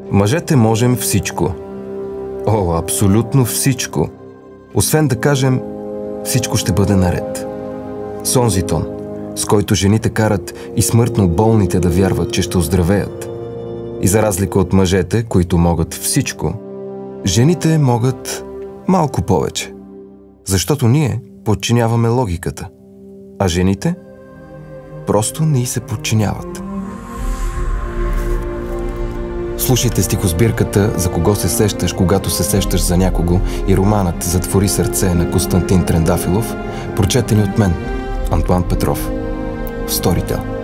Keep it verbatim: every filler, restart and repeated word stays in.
Мъжете можем всичко. О, абсолютно всичко. Освен да кажем, всичко ще бъде наред. С онзи тон, с който жените карат и смъртно болните да вярват, че ще оздравеят. И за разлика от мъжете, които могат всичко, жените могат малко повече. Защото ние подчиняваме логиката, а жените просто не й се подчиняват. Слушайте стихосбирката "За кого се сещаш, когато се сещаш за някого" и романът "Затвори сърце" на Константин Трендафилов, прочетени от мен, Антоан Петров, в Storytel.